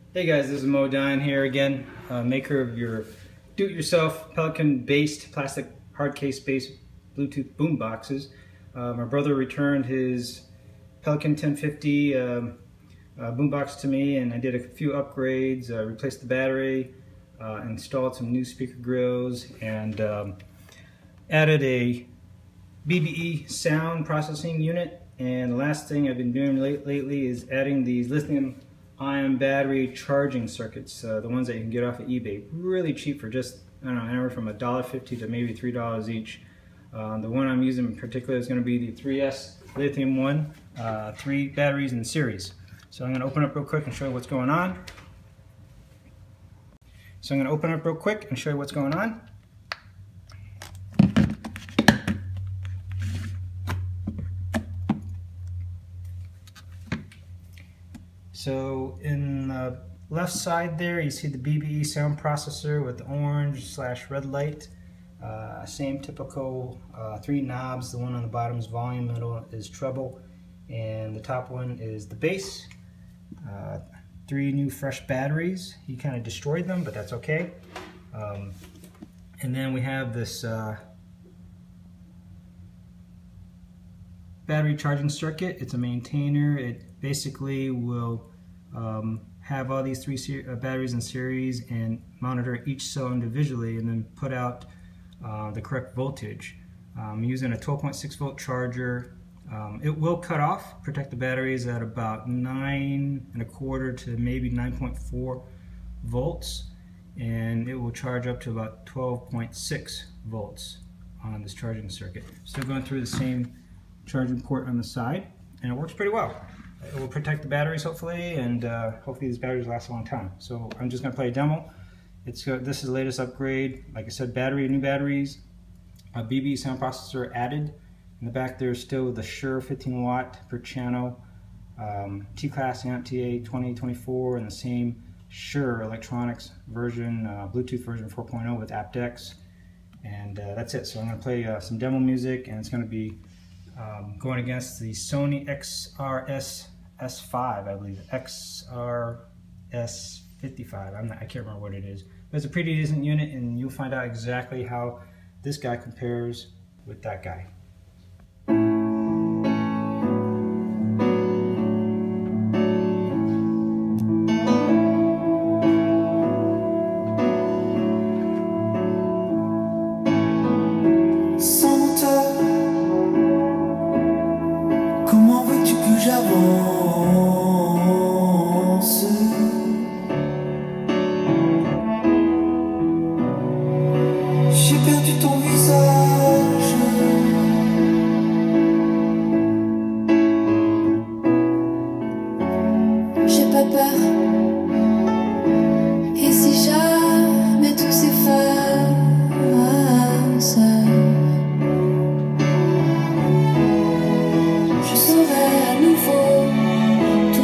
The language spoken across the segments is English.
Hey guys, this is Mo Dine here again, maker of your do-it-yourself Pelican-based, plastic hard case-based Bluetooth boomboxes. My brother returned his Pelican 1050 boombox to me, and I did a few upgrades, replaced the battery, installed some new speaker grills, and added a BBE sound processing unit. And the last thing I've been doing lately is adding these lithium-ion battery charging circuits, the ones that you can get off of eBay, really cheap for just, I don't know, anywhere from $1.50 to maybe $3 each. The one I'm using in particular is going to be the 3S lithium one, 3 batteries in series. So I'm going to open up real quick and show you what's going on. So in the left side there, you see the BBE sound processor with the orange/red light. Same typical 3 knobs. The one on the bottom is volume, middle is treble, and the top one is the bass. 3 new fresh batteries. He kind of destroyed them, but that's okay. And then we have this battery charging circuit. It's a maintainer. It basically will have all these 3 batteries in series and monitor each cell individually and then put out the correct voltage. I'm using a 12.6 volt charger. It will cut off, protect the batteries at about 9.25 to maybe 9.4 volts, and it will charge up to about 12.6 volts on this charging circuit. Still going through the same charging port on the side, and it works pretty well. It will protect the batteries hopefully, and hopefully these batteries last a long time. So I'm just going to play a demo. This is the latest upgrade. Like I said, new batteries, a BBE sound processor added. In the back there's still the Shure 15 watt per channel T-Class amp TA 2024, and the same Shure electronics version, Bluetooth version 4.0 with aptX. And that's it. So I'm going to play some demo music, and it's going to be going against the Sony SRS-S5, I believe, SRS-55. I can't remember what it is, but it's a pretty decent unit, and you'll find out exactly how this guy compares with that guy. Comment veux-tu que j'avance? J'ai perdu ton visage. J'ai pas peur. Et si jamais tout s'efface, je saurai à nouveau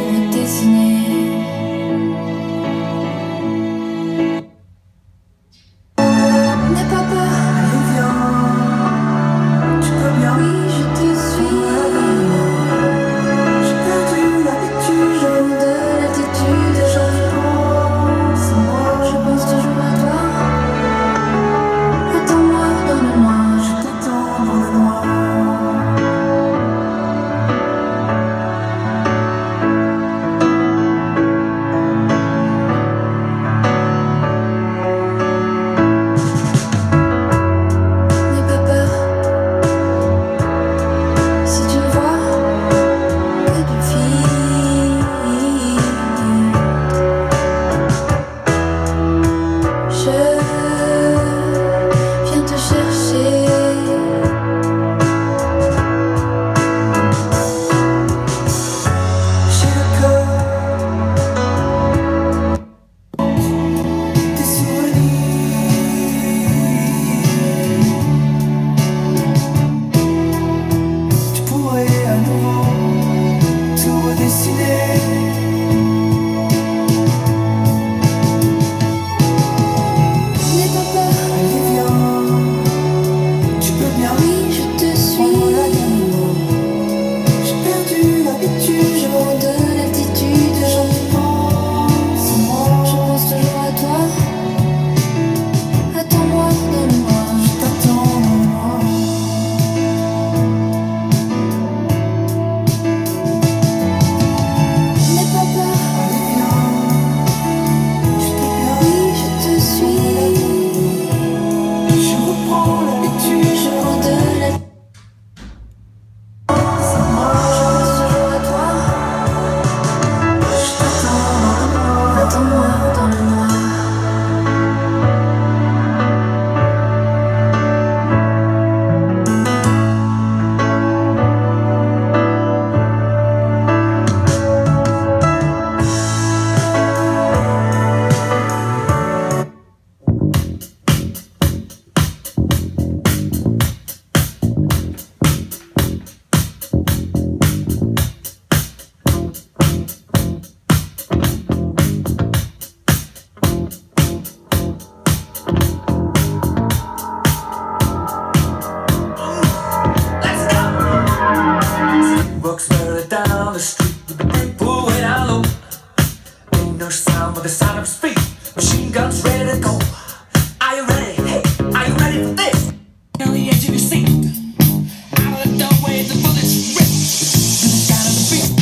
boombox barely down the street with the brake pull way down low. Ain't no sound but the sound of speed. Machine guns ready to go. Are you ready? Hey, are you ready for this? On the edge of your seat, out of the doorway, the bullets rip. This kind of beat,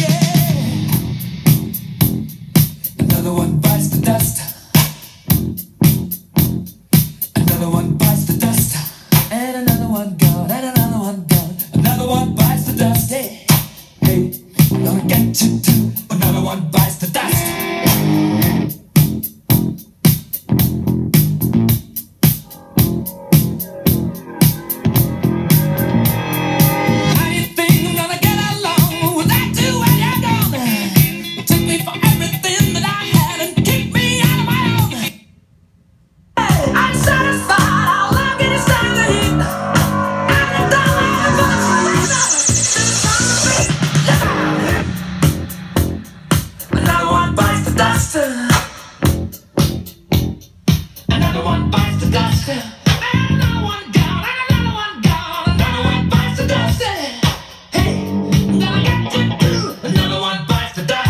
yeah. Another one bites the dust. Another one bites the dust. And another one gone, and another one gone. Another one bites the dust. Hey, hey, I'm gonna get you too. Another one bites the dust. Another one bites the dust. Another one gone, another one gone. Another one bites the dust. Hey, I'm gonna get you too. Another one bites the dust.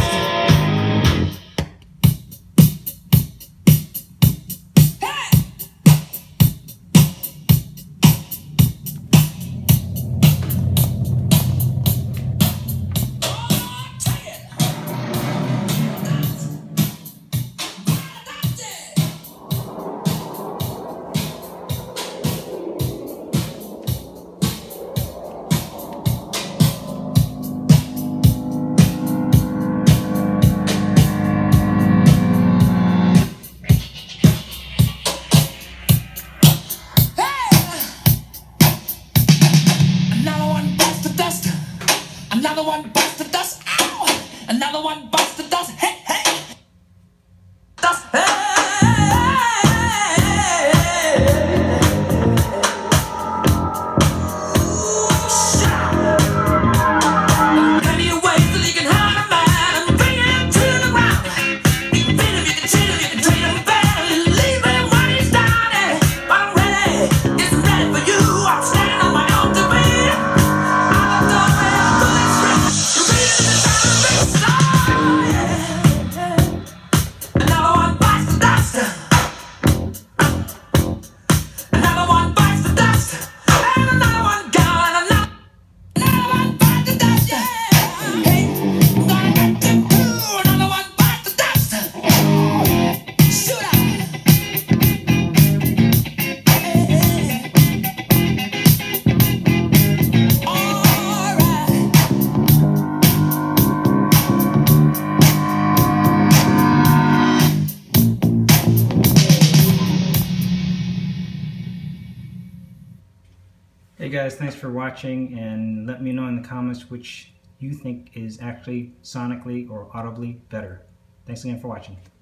Hey! Oh, take it. Another one bites the dust. Ow! Another one bites the dust. Hey, hey! Dust. Hey! Plenty of ways that you can hide a man and bring him to the ground. You can beat him, you can cheat him, you can treat him bad, and leave him when he's down. But I'm ready, it's ready for you. I'm standing on my own to beat. Hey guys, thanks for watching, and let me know in the comments which you think is actually sonically or audibly better. Thanks again for watching.